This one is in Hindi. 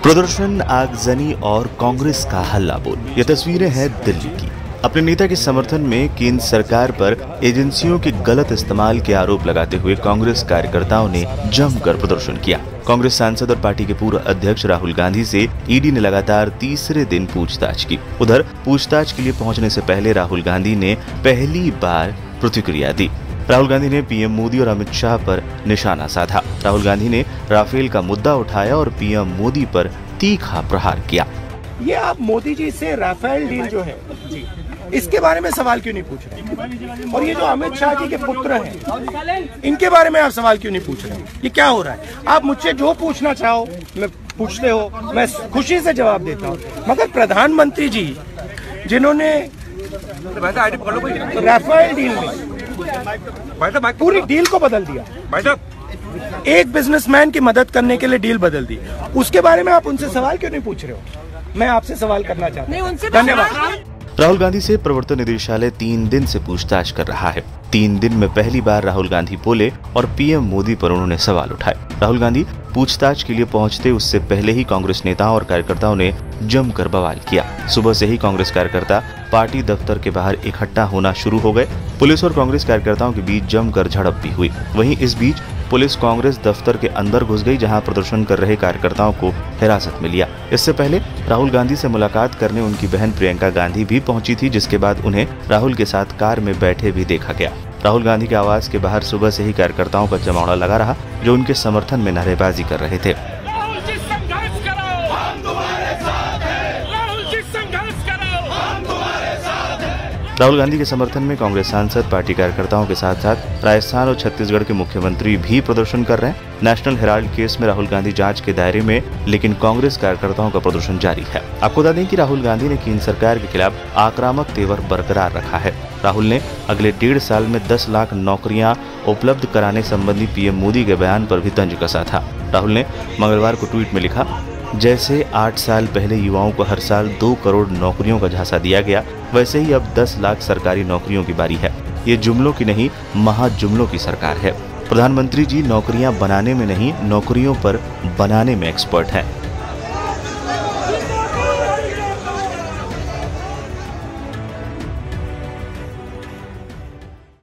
प्रदर्शन, आगजनी और कांग्रेस का हल्ला बोल। ये तस्वीरें हैं दिल्ली की। अपने नेता के समर्थन में केंद्र सरकार पर एजेंसियों के गलत इस्तेमाल के आरोप लगाते हुए कांग्रेस कार्यकर्ताओं ने जमकर प्रदर्शन किया। कांग्रेस सांसद और पार्टी के पूर्व अध्यक्ष राहुल गांधी से ईडी ने लगातार तीसरे दिन पूछताछ की। उधर पूछताछ के लिए पहुंचने से पहले राहुल गांधी ने पहली बार प्रतिक्रिया दी। राहुल गांधी ने पीएम मोदी और अमित शाह पर निशाना साधा। राहुल गांधी ने राफेल का मुद्दा उठाया और पीएम मोदी पर तीखा प्रहार किया। ये आप मोदी जी से राफेल डील जो है इसके बारे में सवाल क्यों नहीं पूछ रहे? और ये जो अमित शाह जी के पुत्र हैं इनके बारे में आप सवाल क्यों नहीं पूछ रहे? ये क्या हो रहा है? आप मुझसे जो पूछना चाहो मैं पूछते हो, मैं खुशी से जवाब देता हूँ, मगर प्रधानमंत्री जी जिन्होंने राफेल डील में पूरी डील को बदल दिया, एक बिजनेसमैन की मदद करने के लिए डील बदल दी, उसके बारे में आप उनसे सवाल क्यों नहीं पूछ रहे हो? मैं आपसे सवाल करना चाहता हूँ। धन्यवाद। राहुल गांधी से प्रवर्तन निदेशालय 3 दिन से पूछताछ कर रहा है। 3 दिन में पहली बार राहुल गांधी बोले और पीएम मोदी पर उन्होंने सवाल उठाए। राहुल गांधी पूछताछ के लिए पहुंचते उससे पहले ही कांग्रेस नेताओं और कार्यकर्ताओं ने जमकर बवाल किया। सुबह से ही कांग्रेस कार्यकर्ता पार्टी दफ्तर के बाहर इकट्ठा होना शुरू हो गए। पुलिस और कांग्रेस कार्यकर्ताओं के बीच जमकर झड़प भी हुई। वहीं इस बीच पुलिस कांग्रेस दफ्तर के अंदर घुस गई, जहां प्रदर्शन कर रहे कार्यकर्ताओं को हिरासत में लिया। इससे पहले राहुल गांधी से मुलाकात करने उनकी बहन प्रियंका गांधी भी पहुंची थी, जिसके बाद उन्हें राहुल के साथ कार में बैठे भी देखा गया। राहुल गांधी के आवास के बाहर सुबह से ही कार्यकर्ताओं का जमावड़ा लगा रहा, जो उनके समर्थन में नारेबाजी कर रहे थे। राहुल गांधी के समर्थन में कांग्रेस सांसद, पार्टी कार्यकर्ताओं के साथ साथ राजस्थान और छत्तीसगढ़ के मुख्यमंत्री भी प्रदर्शन कर रहे हैं। नेशनल हेराल्ड केस में राहुल गांधी जांच के दायरे में, लेकिन कांग्रेस कार्यकर्ताओं का प्रदर्शन जारी है। आपको बता दें कि राहुल गांधी ने केंद्र सरकार के खिलाफ आक्रामक तेवर बरकरार रखा है। राहुल ने अगले 1.5 साल में 10 लाख नौकरियां उपलब्ध कराने संबंधी पीएम मोदी के बयान पर भी तंज कसा था। राहुल ने मंगलवार को ट्वीट में लिखा, जैसे 8 साल पहले युवाओं को हर साल 2 करोड़ नौकरियों का झांसा दिया गया, वैसे ही अब 10 लाख सरकारी नौकरियों की बारी है। ये जुमलों की नहीं, महाजुमलों की सरकार है। प्रधानमंत्री जी नौकरियां बनाने में नहीं, नौकरियों पर बनाने में एक्सपर्ट हैं।